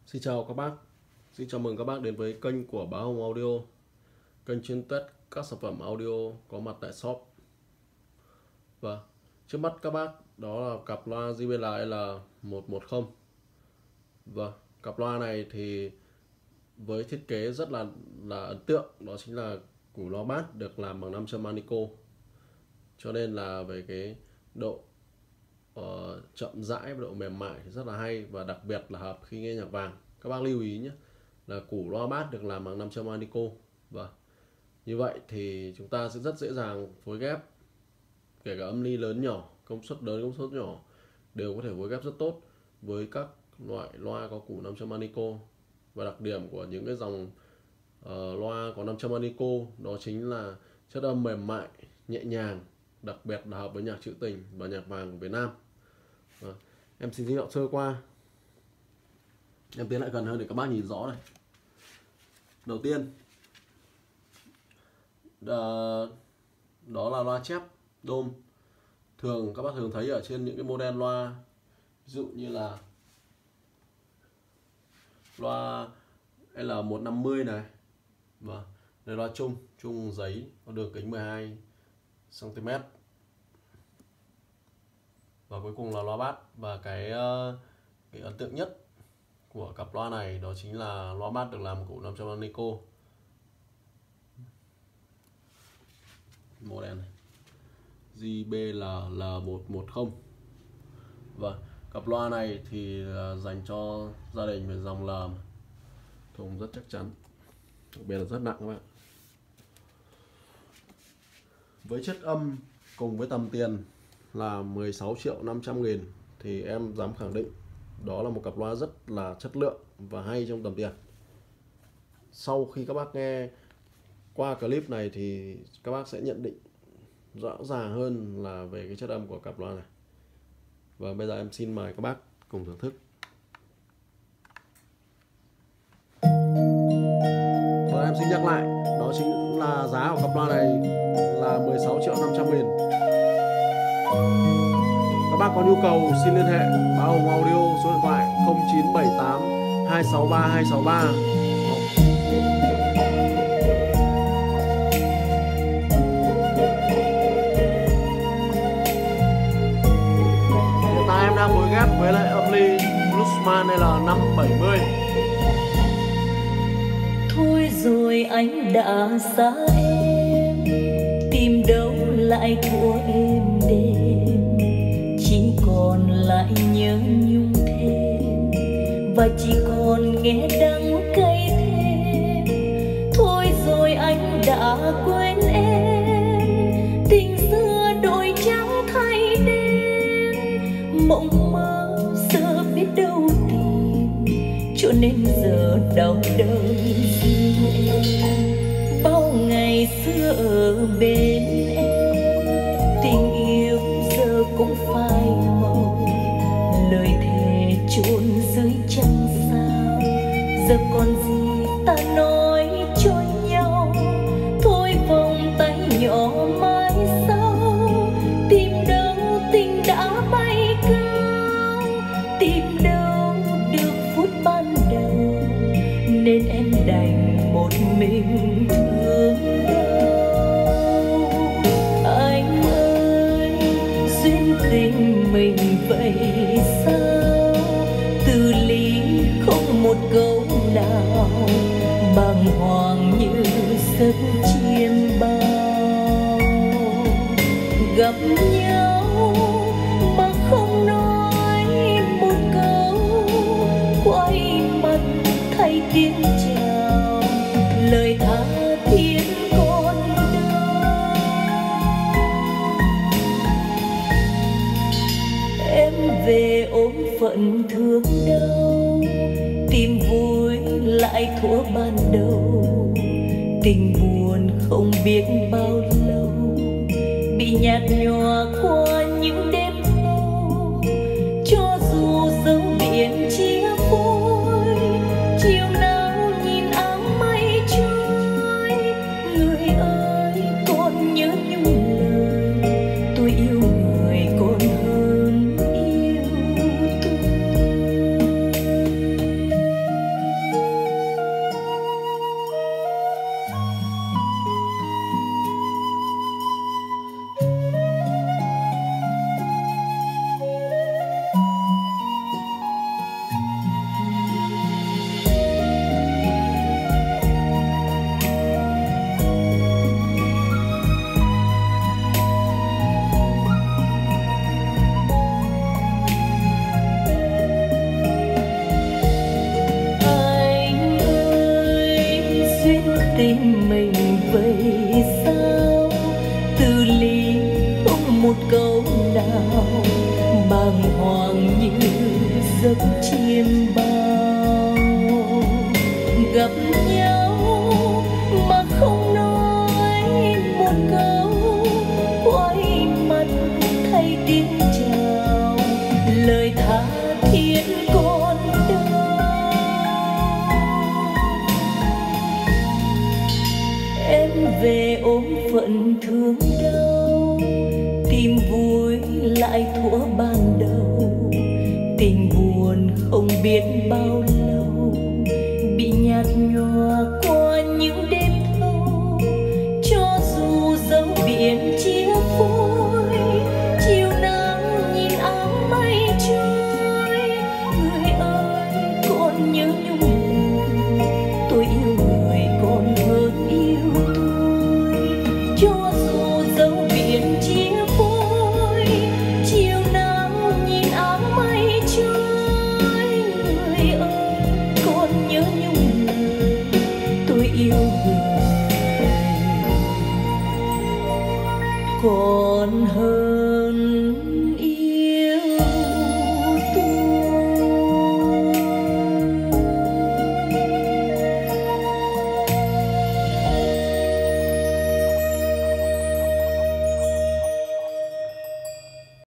Xin chào các bác, xin chào mừng các bác đến với kênh của Bá Hồng Audio, kênh chuyên test các sản phẩm audio có mặt tại shop. Và trước mắt các bác đó là cặp loa JBL L110. Và cặp loa này thì với thiết kế rất là ấn tượng, đó chính là củ loa bass được làm bằng 5 châm Manico, cho nên là về cái độ chậm rãi và độ mềm mại thì rất là hay, và đặc biệt là hợp khi nghe nhạc vàng. Các bác lưu ý nhé, là củ loa bass được làm bằng 5 châm Manico. Và như vậy thì chúng ta sẽ rất dễ dàng phối ghép, kể cả âm ly lớn nhỏ, công suất lớn công suất nhỏ đều có thể phối ghép rất tốt với các loại loa có củ 5 châm Manico. Và đặc điểm của những cái dòng loa có 5 châm Manico đó chính là chất âm mềm mại, nhẹ nhàng, đặc biệt là hợp với nhạc trữ tình và nhạc vàng của Việt Nam. Em xin giới thiệu sơ qua, em tiến lại gần hơn để các bác nhìn rõ này. Đầu tiên đó là loa chép đôm. Các bác thường thấy ở trên những cái model loa, ví dụ như là loa L150 này, và đây loa chung giấy có đường kính 12 cm. Và cuối cùng là loa bass. Và cái ấn tượng nhất của cặp loa này đó chính là loa bass được làm củ 5 châm Manico. Model này JBL L110. Và cặp loa này thì dành cho gia đình về dòng L, thùng rất chắc chắn, đặc biệt là rất nặng các bạn. Với chất âm cùng với tầm tiền là 16.500.000 thì em dám khẳng định đó là một cặp loa rất là chất lượng và hay trong tầm tiền. Sau khi các bác nghe qua clip này thì các bác sẽ nhận định rõ ràng hơn là về cái chất âm của cặp loa này. Và bây giờ em xin mời các bác cùng thưởng thức. Và em xin nhắc lại, đó chính là giá của cặp loa này là 16.500.000. Các bác có nhu cầu xin liên hệ Bá Hồng Audio, số điện thoại 0978 263 263. Hiện tại em đang phối ghép với lại âm ly Bluesman L570. Thôi rồi anh đã xa em, tìm đâu lại của em đêm, chỉ còn lại nhớ nhung thêm và chỉ còn nghe đắng cay thêm. Thôi rồi anh đã quên em, tình xưa đổi trắng thay đêm, mộng mơ giờ biết đâu tìm, cho nên giờ đau đớn riêng em. Bao ngày xưa ở bên em, tình yêu giờ cũng phai màu, lời thề chôn dưới trăng sao, giờ còn gì ta nói cho nhau. Thôi vòng tay nhỏ mãi sau, tìm đâu tình đã bay cao, tìm đâu được phút ban đầu, nên em đành một mình thương đau. Anh ơi, duyên tình mình vậy sao, từ ly không một câu nào, bàng hoàng như giấc chiêm bao. Gặp nhau mà không nói một câu, quay mặt thay tiếng chào, lời tha thiết còn đâu. Em về ôm phận thương đau, tìm vui lại thuở ban đầu, tình buồn không biết bao lâu, bị nhạt nhòa qua những đêm thâu. Cho dù dấu biển chia phôi, chiều nào nhìn áng mây trôi, người ơi còn nhớ nhung lời, tôi yêu người còn hơn yêu tôi. câu nào bàng hoàng như giấc chiêm bao. Gặp nhau mà không nói một câu, quay mặt thay tiếng chào, lời tha thiết còn đâu. Em về ôm phận thương đau, tìm vui lại thuở ban đầu, tình buồn không biết bao lâu.